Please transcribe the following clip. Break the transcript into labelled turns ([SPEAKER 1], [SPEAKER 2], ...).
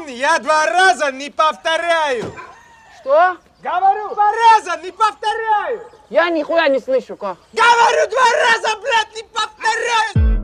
[SPEAKER 1] Запомни, я 2 раза не повторяю.
[SPEAKER 2] Что?
[SPEAKER 1] Говорю, 2 раза не повторяю.
[SPEAKER 2] Я нихуя не слышу, как.
[SPEAKER 1] Говорю, 2 раза, блядь, не повторяю.